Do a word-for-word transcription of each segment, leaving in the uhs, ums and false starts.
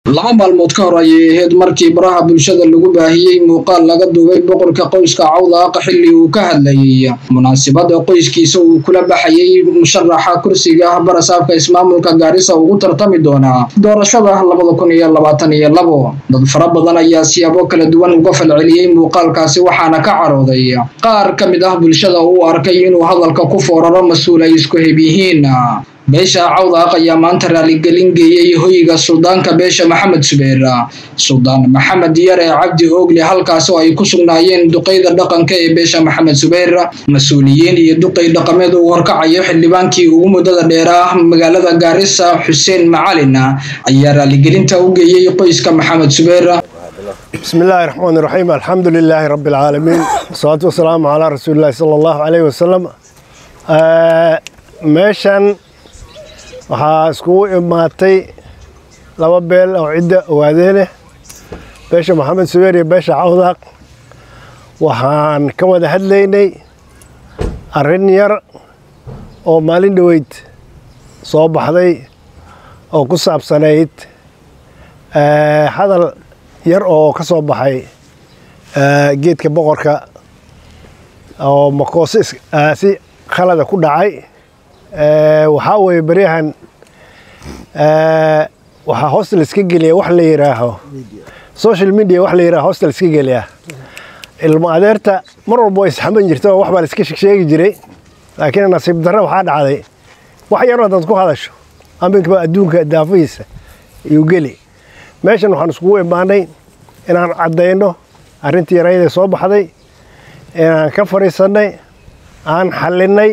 laba maalmood ka hor ayay ahayd markii baraha bulshada lagu baahiyay muuqaal laga duubay boqorka qoyska Cawdaaq xilli uu ka hadlayay munaasabada qoyskiisa uu kula baxayay musharaxa kursiga barasaabka ismaamulka Gaarisa ugu tartami doona doorashada laba kun iyo labaatan iyo laba. Dad fara badan ayaa siyaabo kala duwan uga falceliyay muuqaalkaasi waxaana ka carooday qaar ka mid ah bulshada uu arkay inuu hadalka ku fooraro mas'uul ay isku heebihiin. beesha Cawdaaq ayaa maanta raaligelin geeyay hoyga suldaanka beesha Maxamed Subeer Suldaan Maxamed Yare Cabdi Oogle halkaas oo ay ku sugnaayeen duqeyda dhaqanka ee beesha Maxamed Subeer mas'uuliyiin iyo duqey dhaqameed oo horkacaya xildhibaankii ugu muddada dheer ah magaalada Gaarisa Xuseen Macalin ayaa raaligelinta u geeyay qoyska Maxamed Subeer. بسم الله الرحمن الرحيم الحمد لله رب العالمين والصلاة والسلام على رسول الله صلى الله عليه وسلم. meeshan waxaa iskugu imaatay laba beel oo cidda waadeene beesha Maxamed Subeer iyo beesha Cawdaaq waxaan ka wada hadlaynay arrin yar oo maalin dhaweyd soo baxday oo ku saabsanayd hadal yar oo ka soo baxay geedka boqorka oo makoos si khalad ku dhacay. waxaa weeye bariyahan waxaa hostel iska geliya wax la yiraaho social media wax la yiraaho hostel iska geliya ilmo adeerta mar walba way isxaman jirtay oo wax baa iska sheegi jiray laakiin nasiib darro waxaa dhacday wax yar oo dad ku hadasho aminka adduunka daafiisa iyo geli meeshan waxaan iskugu imaanay inaan cadeyno arrintii yarayda soo baxday inaan ka fariisanay aan xalinay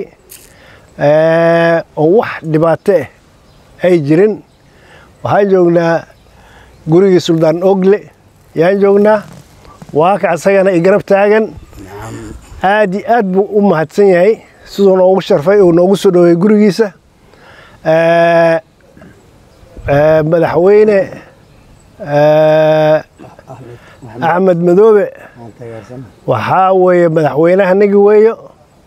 oo wax dhibaato ay jirin. waxaan joognaa gurigii Suldaan Oogle yaan joognaa waa ka asagana i garab taagan aad iyo aad buu u mahadsan yahay sidoo noogu sharfay oo noogu soo dhaweeyay gurigiisa. madaxweyne Axmed Madoobe waxaa weeye madaxweynahanagi weeyo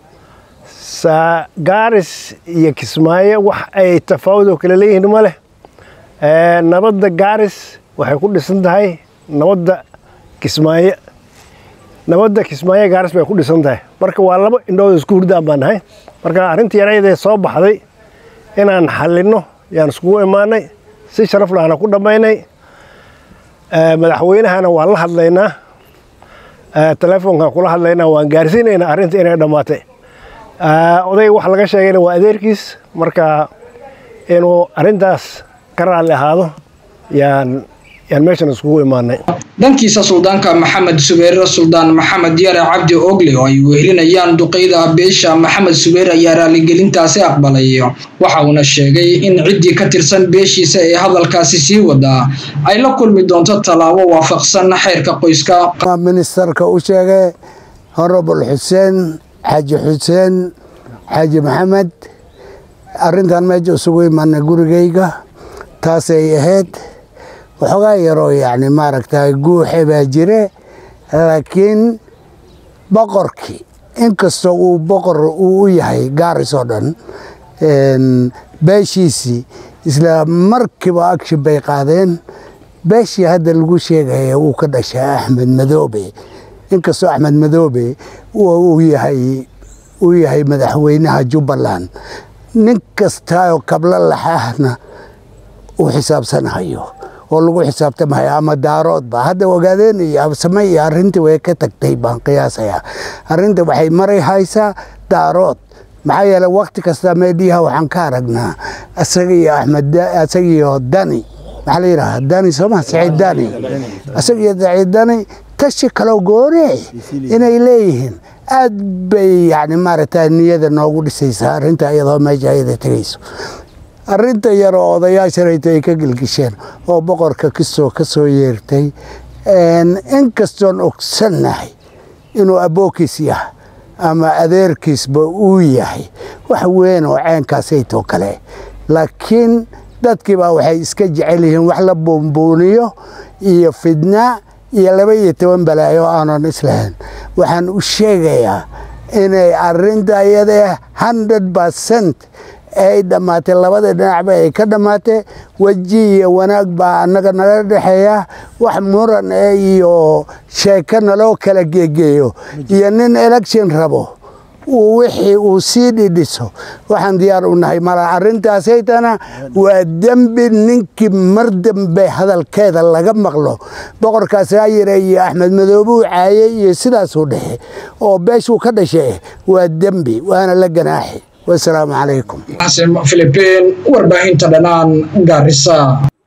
Gaaris iyo Kismaayo wax ay tafaawud kala leeyihiin ma leh. nabadda Gaaris waxay ku dhisan tahay nabadda Kismaayo nabadda Kismaayo Gaaris bay ku dhisan tahay marka waa laba indhood isku hurdaan baan nahay. marka arrintii yarayda soo baxday inaan xalino yaan iskugu imaanay si sharaf leh ku dhamaynay. madaxweynahana waan la hadlaynaa telefoonka kula hadlaynaa waan gaarsiinaynaa arrintii inay dhamaatay. oday wax laga sheegayna waa adeerkiis marka inuu arrintaas ka raali ahaado yaan yaan meeshan iskugu imaanay. dhankiisa suldaanka Maxamed Subeer Suldaan Maxamed Yare Cabdi Oogle oo ay wehelinayaan duqeyda beesha Maxamed Subeer ayaa raaligelintaasi aqbalay waxa uuna sheegay in ciddii ka tirsan beeshiisa ee hadalkaasi sii wada ay la kulmi doonto talaabo waafaqsan xeerka qoyska. ministerka u sheegay Honorable Xuseen Xaaji Xuseen Xaaji Maxamed arrintan meesha isugu imaanay gurigayga taasay ahayd waxoogaa yaroo yacni maaragtay guuxe baa jire laakiin boqorkii inkastoo uu boqor uu u yahay Gaaris oo dhan beeshiisii isla markiiba action bay qaadeen. beeshii hadda lagu sheegaya uu ka dhashay Axmed Madoobe inkastoo Axmed Madoobe uu yahay uu yahay madaxweynaha Jubbaland nin kasta oo kabla laxahna uu xisaabsanayo oo lagu xisaabtamayo ama daarood ba hadda ogaadeen iyo samay arrintii way ka tagtay baan qiyaasaya. arrinta waxay maray haysaa daarood maxaa yeelay waqti kasta meediyaha waxaan ka aragnaa asaga iyo Axmed asaga iyo Dani maxaa la yiraahdaa Dani Soomaa Saciid Dani asaga iyo Saciid Dani tashi kala goore inay leeyihiin aad bay yani maaragtay niyada noogu dhisaysaa arrinta iyadoo meesha ay tagayso. arrinta yar oo odayaasha ay ka gilgisheen oo boqorka kisoo ka soo yeertay in kastoon ogsannahay inuu abookiis yahay ama adeerkiisba uu yahay wax weyn oo ceenkaas ay too kale laakiin dadkiiba waxay iska jecel yihiin wax la boombooniyo iyo fidna iyo laba iyo toban balaayo aanan islahayn. waxaan u sheegayaa inay arrinta iyada one hundred percent ay dhamaatay labada dhinacba ay ka dhamaatay waji iyo wanaag baa annaga naga dhexeeya wax muran iyo sheeko naloo kala geegeeyo iyo nin election rabo wixii uu sii dhidhiso waxaan diyaar u nahay mala arrintaasaytana waa dembi ninkii mar dambe hadalkeeda laga maqlo boqorkaas ayire iyo Axmed Madoobe uu caayay iyo sidaas u dhaxay oo beeshu ka dhashay waa dembi waana la ganaaxi والسلام عليكم. حسن فilipiin warbaahinta dhanaan Garissa.